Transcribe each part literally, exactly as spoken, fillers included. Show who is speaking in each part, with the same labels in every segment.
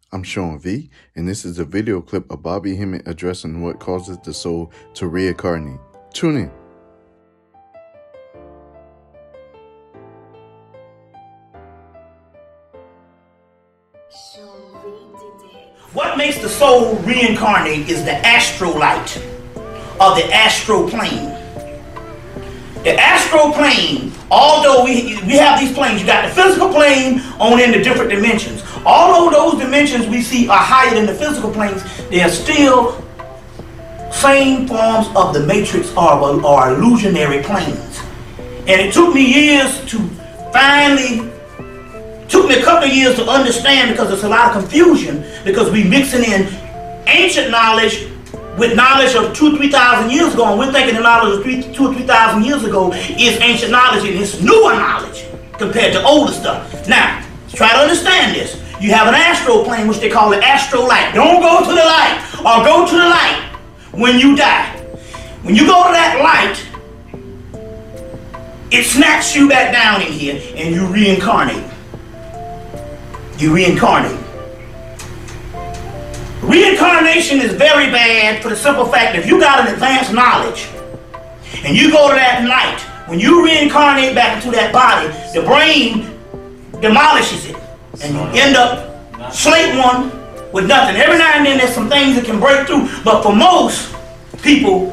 Speaker 1: I'm Sean V, and this is a video clip of Bobby Hemmitt addressing what causes the soul to reincarnate. Tune in.
Speaker 2: What makes the soul reincarnate is the astral light or the astral plane. The astral plane, although we, we have these planes, you got the physical plane on in the different dimensions. Although those dimensions we see are higher than the physical planes, they are still same forms of the matrix or, or illusionary planes. And it took me years to finally, took me a couple of years to understand, because there's a lot of confusion, because we mixing in ancient knowledge with knowledge of two, three thousand years ago, and we're thinking the knowledge of three, two or three thousand years ago is ancient knowledge, and it's newer knowledge compared to older stuff. Now, let's try to understand this. You have an astral plane, which they call the astral light. Don't go to the light or go to the light when you die. When you go to that light, it snaps you back down in here, and you reincarnate. You reincarnate. Reincarnation is very bad for the simple fact that if you got an advanced knowledge and you go to that light, when you reincarnate back into that body, the brain demolishes it and you end up slate one with nothing. Every now and then there's some things that can break through, but for most people,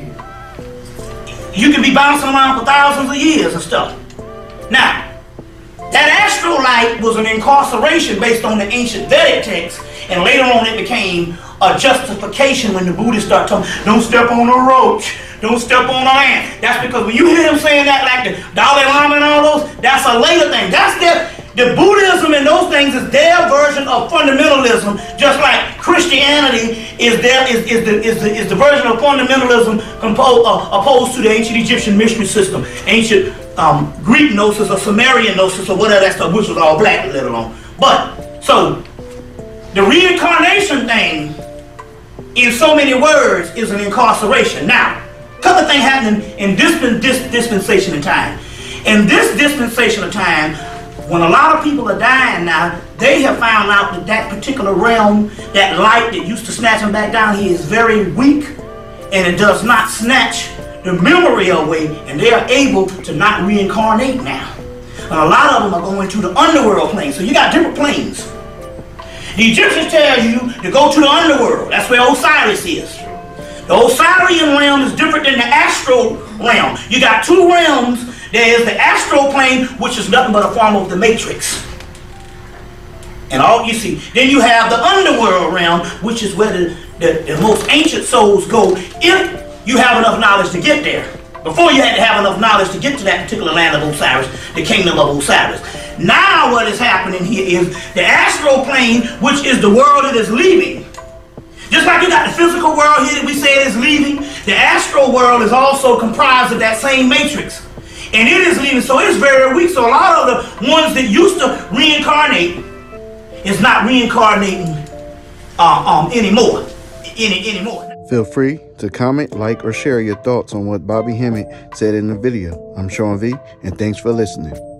Speaker 2: you can be bouncing around for thousands of years and stuff. Now, that astral light was an incarceration based on the ancient Vedic text, and later on it became a justification when the Buddhists start talking, don't step on a roach, don't step on a ant. That's because when you hear them saying that, like the Dalai Lama and all those, that's a later thing. That's their, the Buddhism and those things is their version of fundamentalism, just like Christianity is their is, is, the, is, the, is the version of fundamentalism composed, uh, opposed to the ancient Egyptian mystery system, ancient Um, Greek gnosis or Sumerian gnosis or whatever that stuff, which was all black, let alone. But, so, the reincarnation thing, in so many words, is an incarceration. Now, a couple of things happening in this, this dispensation of time. In this dispensation of time, when a lot of people are dying now, they have found out that that particular realm, that light that used to snatch them back down here, is very weak, and it does not snatch the memory away, and they are able to not reincarnate now. And a lot of them are going to the underworld plane. So you got different planes. The Egyptians tell you to go to the underworld. That's where Osiris is. The Osirian realm is different than the astral realm. You got two realms. There is the astral plane, which is nothing but a form of the matrix. And all you see. Then you have the underworld realm, which is where the, the, the most ancient souls go, if you have enough knowledge to get there. Before you had to have enough knowledge to get to that particular land of Osiris, the kingdom of Osiris. Now what is happening here is the astral plane, which is the world that is leaving. Just like you got the physical world here that we say is leaving, the astral world is also comprised of that same matrix. And it is leaving, so it's very weak. So a lot of the ones that used to reincarnate is not reincarnating uh, um, anymore. Any, anymore.
Speaker 1: Feel free to comment, like, or share your thoughts on what Bobby Hemmitt said in the video. I'm Sean V, and thanks for listening.